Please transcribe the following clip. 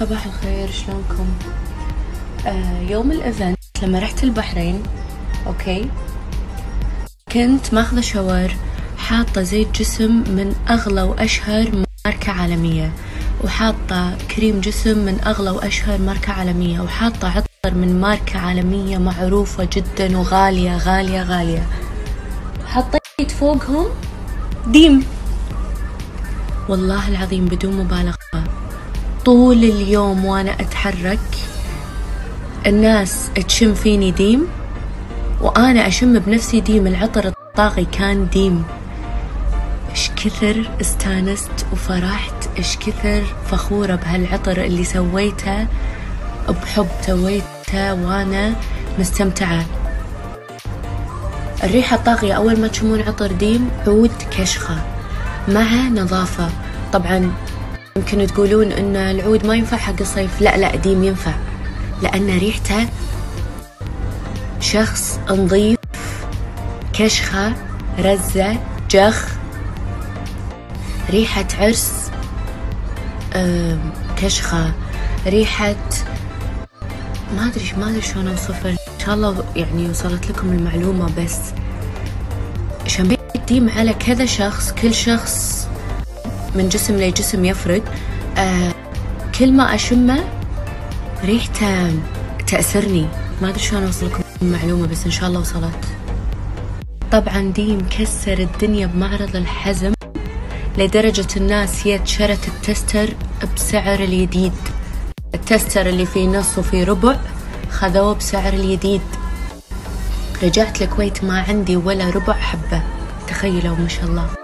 صباح الخير، شلونكم؟ يوم الايفنت لما رحت البحرين اوكي كنت ماخذة شاور، حاطة زيت جسم من اغلى واشهر ماركة عالمية، وحاطة كريم جسم من اغلى واشهر ماركة عالمية، وحاطة عطر من ماركة عالمية معروفة جدا وغالية غالية غالية. حطيت فوقهم ديم، والله العظيم بدون مبالغة طول اليوم وانا اتحرك الناس تشم فيني ديم، وانا اشم بنفسي ديم. العطر الطاغي كان ديم. ايش كثر استانست وفرحت، ايش كثر فخورة بهالعطر اللي سويته بحب، سويته وانا مستمتعة. الريحة الطاغية اول ما تشمون عطر ديم، عود كشخة مع نظافة. طبعا يمكن تقولون ان العود ما ينفع حق الصيف، لا ديم ينفع، لان ريحته شخص نظيف، كشخة، رزة، جخ، ريحة عرس، كشخة، ريحة ما ادري شلون اوصفها. ان شاء الله يعني وصلت لكم المعلومة. بس شميت ديم على كذا شخص، كل شخص من جسم لجسم يفرق. كل ما اشمه ريحته تأثرني. ما ادري شلون اوصل لكم المعلومة، بس ان شاء الله وصلت. طبعا ديم كسر الدنيا بمعرض الحزم، لدرجة الناس هي شرت التستر بسعر الجديد. التستر اللي فيه نص وفيه ربع خذوه بسعر الجديد. رجعت الكويت ما عندي ولا ربع حبة، تخيلوا ما شاء الله.